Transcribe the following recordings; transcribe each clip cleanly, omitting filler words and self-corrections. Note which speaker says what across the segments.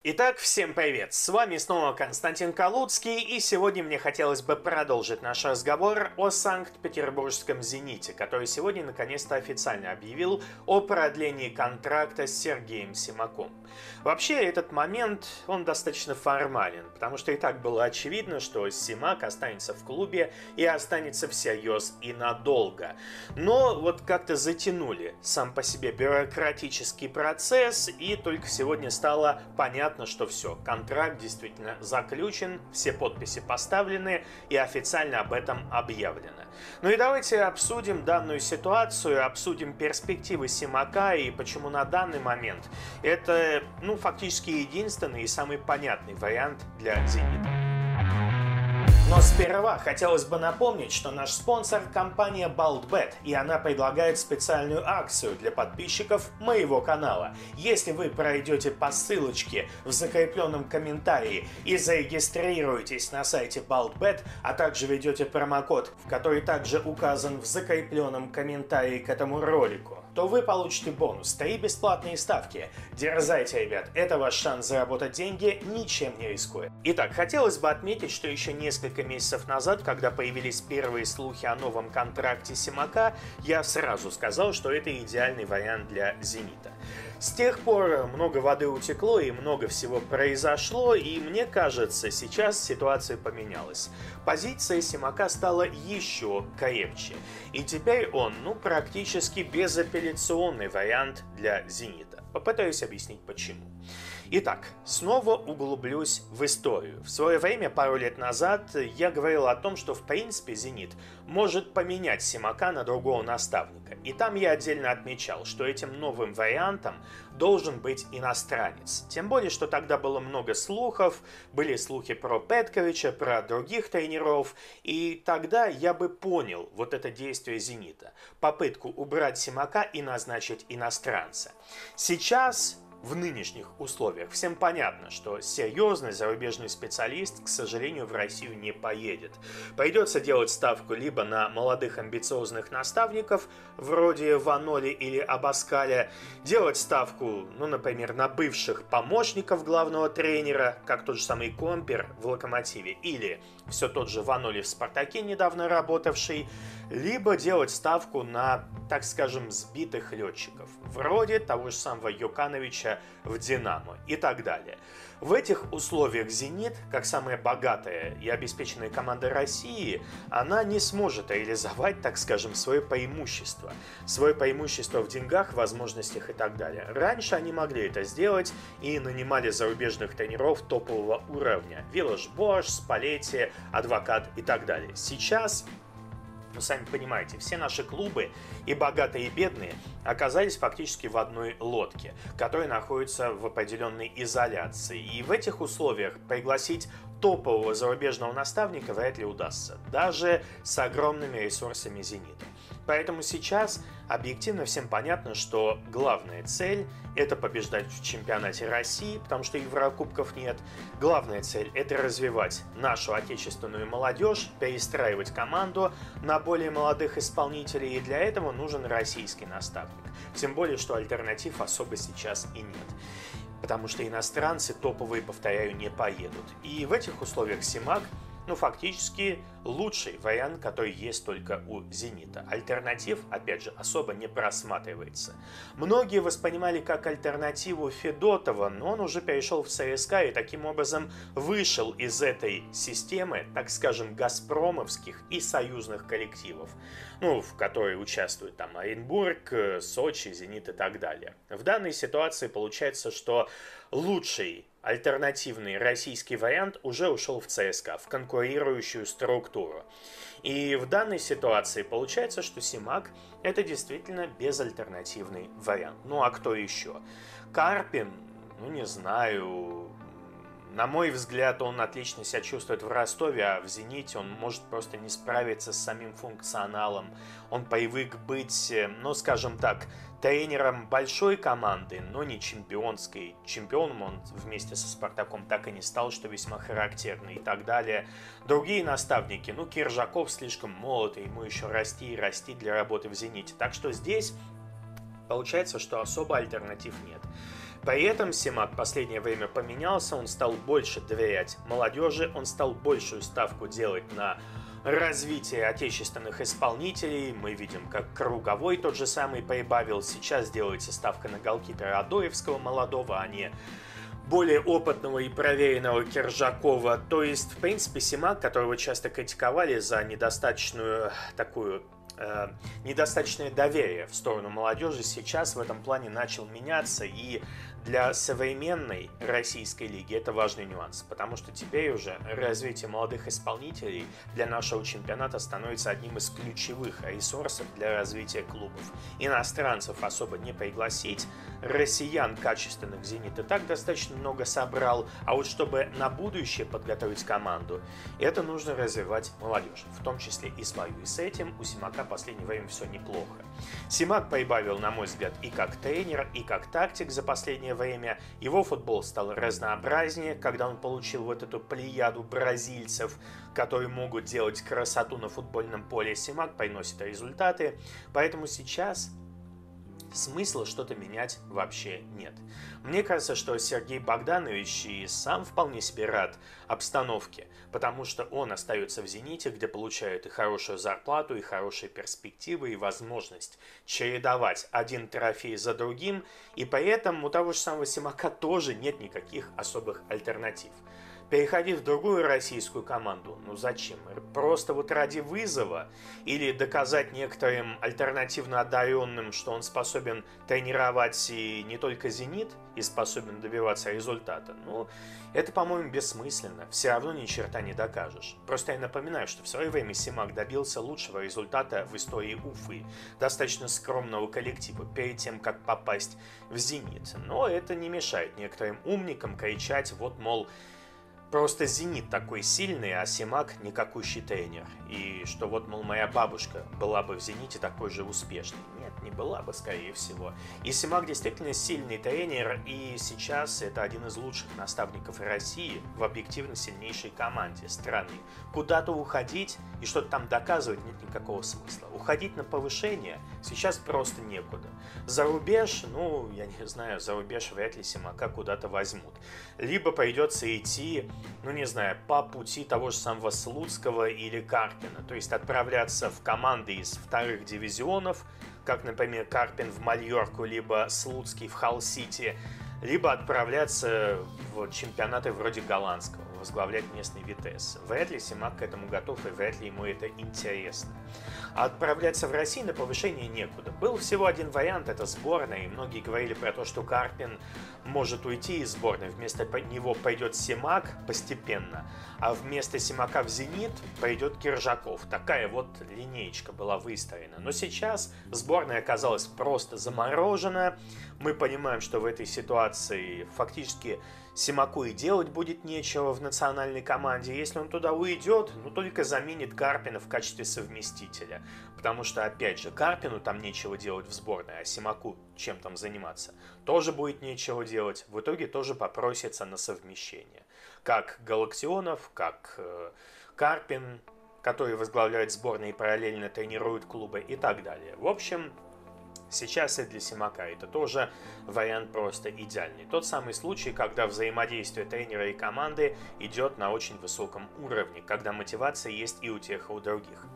Speaker 1: Итак, всем привет! С вами снова Константин Калуцкий, и сегодня мне хотелось бы продолжить наш разговор о Санкт-Петербургском «Зените», который сегодня наконец-то официально объявил о продлении контракта с Сергеем Симаком. Вообще, этот момент, он достаточно формален, потому что и так было очевидно, что Симак останется в клубе и останется всерьез и надолго. Но вот как-то затянули сам по себе бюрократический процесс, и только сегодня стало понятно, что все, контракт действительно заключен, все подписи поставлены и официально об этом объявлено. Ну и давайте обсудим данную ситуацию, обсудим перспективы Симака и почему на данный момент это, фактически единственный и самый понятный вариант для «Зенита». Но сперва хотелось бы напомнить, что наш спонсор – компания BaltBet, и она предлагает специальную акцию для подписчиков моего канала. Если вы пройдете по ссылочке в закрепленном комментарии и зарегистрируетесь на сайте BaltBet, а также введете промокод, в который также указан в закрепленном комментарии к этому ролику, то вы получите бонус – 3 бесплатные ставки. Дерзайте, ребят, это ваш шанс заработать деньги, ничем не рискуя. Итак, хотелось бы отметить, что еще несколько месяцев назад, когда появились первые слухи о новом контракте Симака, я сразу сказал, что это идеальный вариант для «Зенита». С тех пор много воды утекло и много всего произошло, и мне кажется, сейчас ситуация поменялась. Позиция Симака стала еще крепче, и теперь он, практически безапелляционный вариант для «Зенита». Попытаюсь объяснить почему. Итак, снова углублюсь в историю. В свое время, пару лет назад, я говорил о том, что в принципе «Зенит» может поменять Симака на другого наставника. И там я отдельно отмечал, что этим новым вариантом должен быть иностранец. Тем более, что тогда было много слухов, были слухи про Петковича, про других тренеров, и тогда я бы понял вот это действие «Зенита», попытку убрать Симака и назначить иностранца. Сейчас, в нынешних условиях, всем понятно, что серьезный зарубежный специалист, к сожалению, в Россию не поедет. Придется делать ставку либо на молодых амбициозных наставников, вроде Ваноли или Абаскаля, делать ставку, например, на бывших помощников главного тренера, как тот же самый Компер в «Локомотиве», или все тот же Ваноли в «Спартаке», недавно работавший, либо делать ставку на, так скажем, сбитых летчиков, вроде того же самого Юкановича в «Динамо» и так далее. В этих условиях «Зенит», как самая богатая и обеспеченная команда России, она не сможет реализовать, так скажем, свое преимущество в деньгах, возможностях и так далее. Раньше они могли это сделать и нанимали зарубежных тренеров топового уровня: Виллаш-Бош, Спалетти, Адвокат и так далее. Сейчас, сами понимаете, все наши клубы, и богатые, и бедные, оказались фактически в одной лодке, которая находится в определенной изоляции. И в этих условиях пригласить топового зарубежного наставника вряд ли удастся, даже с огромными ресурсами «Зенита». Поэтому сейчас объективно всем понятно, что главная цель – это побеждать в чемпионате России, потому что Еврокубков нет. Главная цель – это развивать нашу отечественную молодежь, перестраивать команду на более молодых исполнителей, и для этого нужен российский наставник. Тем более, что альтернатив особо сейчас и нет. Потому что иностранцы топовые, повторяю, не поедут. И в этих условиях Симак фактически лучший вариант, который есть только у «Зенита». Альтернатив, опять же, особо не просматривается. Многие воспринимали как альтернативу Федотова, но он уже перешел в ЦСКА и таким образом вышел из этой системы, так скажем, газпромовских и союзных коллективов, в которой участвуют там Оренбург, Сочи, «Зенит» и так далее. В данной ситуации получается, что лучший альтернативный российский вариант уже ушел в ЦСКА, в конкурирующую структуру. И в данной ситуации получается, что Симак – это действительно безальтернативный вариант. А кто еще? Карпин? Не знаю. На мой взгляд, он отлично себя чувствует в Ростове, а в «Зените» он может просто не справиться с самим функционалом. Он привык быть, скажем так, тренером большой команды, но не чемпионской. Чемпионом он вместе со «Спартаком» так и не стал, что весьма характерно, и так далее. Другие наставники, Киржаков слишком молод, и ему еще расти и расти для работы в «Зените». Так что здесь получается, что особо альтернатив нет. При этом Симак в последнее время поменялся, он стал больше доверять молодежи, он стал большую ставку делать на развитие отечественных исполнителей. Мы видим, как Круговой тот же самый прибавил. Сейчас делается ставка на голкипера Адоевского молодого, а не более опытного и проверенного Киржакова. То есть, в принципе, Симак, которого часто критиковали за недостаточное доверие в сторону молодежи, сейчас в этом плане начал меняться, и для современной российской лиги это важный нюанс, потому что теперь уже развитие молодых исполнителей для нашего чемпионата становится одним из ключевых ресурсов для развития клубов. Иностранцев особо не пригласить, россиян качественных «Зенит» и так достаточно много собрал, а вот чтобы на будущее подготовить команду, это нужно развивать молодежь, в том числе и свою. И с этим у Симака в последнее время все неплохо. Симак прибавил, на мой взгляд, и как тренер, и как тактик за последнее время. Его футбол стал разнообразнее, когда он получил вот эту плеяду бразильцев, которые могут делать красоту на футбольном поле. Симак приносит результаты, поэтому сейчас смысла что-то менять вообще нет. Мне кажется, что Сергей Богданович и сам вполне себе рад обстановке, потому что он остается в «Зените», где получает и хорошую зарплату, и хорошие перспективы, и возможность чередовать один трофей за другим, и поэтому у того же самого Симака тоже нет никаких особых альтернатив. Переходить в другую российскую команду, ну зачем? Просто вот ради вызова или доказать некоторым альтернативно одаренным, что он способен тренировать и не только «Зенит», и способен добиваться результата. Ну, это, по-моему, бессмысленно. Все равно ни черта не докажешь. Просто я напоминаю, что в свое время Симак добился лучшего результата в истории Уфы. Достаточно скромного коллектива перед тем, как попасть в «Зенит». Но это не мешает некоторым умникам кричать, вот, мол, просто «Зенит» такой сильный, а Симак никакущий тренер. И что вот, мол, моя бабушка была бы в «Зените» такой же успешной. Нет, не была бы, скорее всего. И Симак действительно сильный тренер, и сейчас это один из лучших наставников России в объективно сильнейшей команде страны. Куда-то уходить и что-то там доказывать нет никакого смысла. Уходить на повышение сейчас просто некуда. За рубеж, ну, я не знаю, за рубеж вряд ли Симака куда-то возьмут. Либо придется идти, ну не знаю, по пути того же самого Слуцкого или Карпина, то есть отправляться в команды из вторых дивизионов, как, например, Карпин в Мальорку, либо Слуцкий в Халл-Сити, либо отправляться в чемпионаты вроде голландского, возглавлять местный Витесс. Вряд ли Симак к этому готов, и вряд ли ему это интересно. А отправляться в Россию на повышение некуда. Был всего один вариант, это сборная, и многие говорили про то, что Карпин может уйти из сборной, вместо него пойдет Симак постепенно, а вместо Симака в «Зенит» пойдет Киржаков. Такая вот линеечка была выстроена. Но сейчас сборная оказалась просто заморожена. Мы понимаем, что в этой ситуации фактически Симаку и делать будет нечего в национальной команде. Если он туда уйдет, ну только заменит Карпина в качестве совместителя. Потому что, опять же, Карпину там нечего делать в сборной, а Симаку чем там заниматься тоже будет нечего делать. В итоге тоже попросится на совмещение. Как Галактионов, как Карпин, который возглавляет сборную и параллельно тренирует клубы и так далее. В общем, сейчас и для Симака это тоже вариант просто идеальный. Тот самый случай, когда взаимодействие тренера и команды идет на очень высоком уровне, когда мотивация есть и у тех, и у других.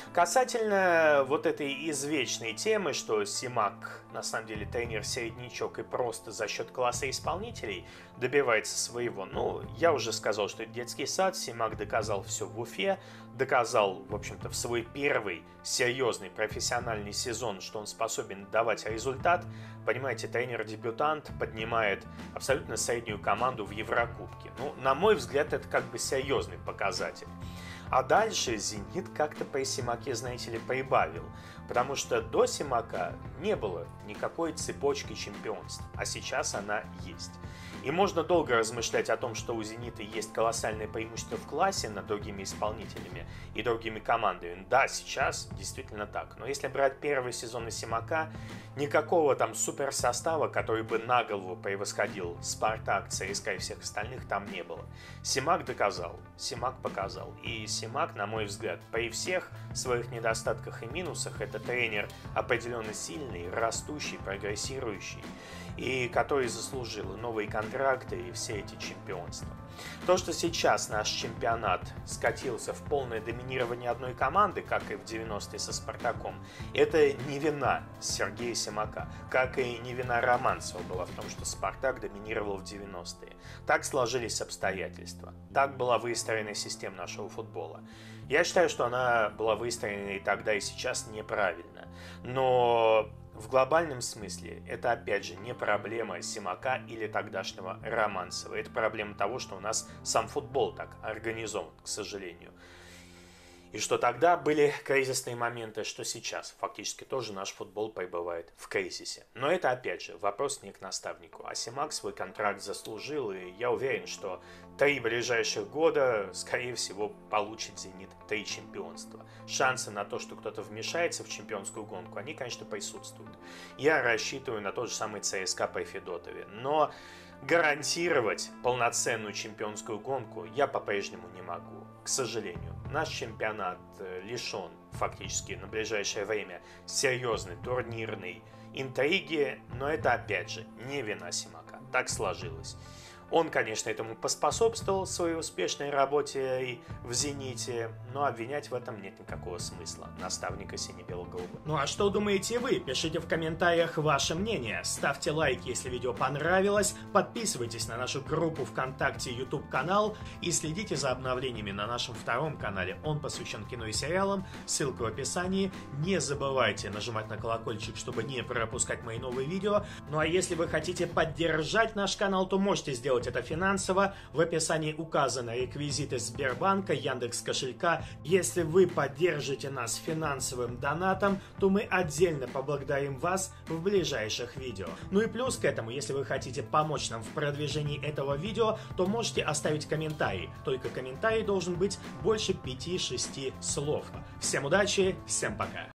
Speaker 1: Касательно вот этой извечной темы, что Симак на самом деле тренер-середнячок и просто за счет класса исполнителей добивается своего, ну, я уже сказал, что это детский сад, Симак доказал все в Уфе, доказал, в общем-то, в свой первый серьезный профессиональный сезон, что он способен давать результат. Понимаете, тренер-дебютант поднимает абсолютно среднюю команду в Еврокубке. Ну, на мой взгляд, это как бы серьезный показатель. А дальше «Зенит» как-то по Симаке, знаете ли, прибавил. Потому что до Симака не было никакой цепочки чемпионств, а сейчас она есть. И можно долго размышлять о том, что у «Зенита» есть колоссальное преимущество в классе над другими исполнителями и другими командами. Да, сейчас действительно так. Но если брать первые сезоны Симака, никакого там суперсостава, который бы на голову превосходил «Спартак», ЦСКА и всех остальных, там не было. Симак доказал, Симак показал. И Симак, на мой взгляд, при всех своих недостатках и минусах, это тренер определенно сильный, растущий, прогрессирующий, и который заслужил и новые контракты, и все эти чемпионства. То, что сейчас наш чемпионат скатился в полное доминирование одной команды, как и в 90-е со Спартаком, это не вина Сергея Симака, как и не вина Романцева была в том, что Спартак доминировал в 90-е. Так сложились обстоятельства. Так была выстроена система нашего футбола. Я считаю, что она была выстроена и тогда, и сейчас неправильно. Но в глобальном смысле это, опять же, не проблема Симака или тогдашнего Романцева. Это проблема того, что у нас сам футбол так организован, к сожалению. И что тогда были кризисные моменты, что сейчас фактически тоже наш футбол пребывает в кризисе. Но это, опять же, вопрос не к наставнику. А Симак свой контракт заслужил, и я уверен, что 3 ближайших года, скорее всего, получит «Зенит» 3 чемпионства. Шансы на то, что кто-то вмешается в чемпионскую гонку, они, конечно, присутствуют. Я рассчитываю на тот же самый ЦСКА при Федотове. Но гарантировать полноценную чемпионскую гонку я по-прежнему не могу. К сожалению, наш чемпионат лишен фактически на ближайшее время серьезной турнирной интриги, но это, опять же, не вина Симака. Так сложилось. Он, конечно, этому поспособствовал своей успешной работе и в «Зените», но обвинять в этом нет никакого смысла наставника сине-бело-голубых.
Speaker 2: Ну а что думаете вы? Пишите в комментариях ваше мнение. Ставьте лайки, если видео понравилось. Подписывайтесь на нашу группу ВКонтакте и YouTube-канал. И следите за обновлениями на нашем втором канале. Он посвящен кино и сериалам. Ссылка в описании. Не забывайте нажимать на колокольчик, чтобы не пропускать мои новые видео. Ну а если вы хотите поддержать наш канал, то можете сделать это финансово. В описании указаны реквизиты Сбербанка, Яндекс.Кошелька. Если вы поддержите нас финансовым донатом, то мы отдельно поблагодарим вас в ближайших видео. Ну и плюс к этому, если вы хотите помочь нам в продвижении этого видео, то можете оставить комментарий. Только комментарий должен быть больше 5-6 слов. Всем удачи, всем пока!